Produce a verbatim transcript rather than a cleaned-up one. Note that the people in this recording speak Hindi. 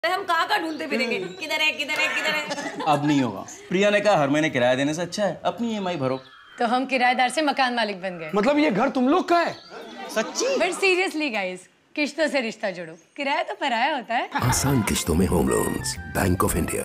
हम कहाँ कहाँ ढूंढते फिरेंगे, किधर है किधर है किधर है। अब नहीं होगा। प्रिया ने कहा हर महीने किराया देने से अच्छा है अपनी ई एम आई भरो। तो हम किराएदार से मकान मालिक बन गए। मतलब ये घर तुम लोग का है? सच्ची? बट सीरियसली गाइस, किश्तों से रिश्ता जोड़ो, किराया तो पराया होता है। आसान किश्तों में home loans, Bank of India.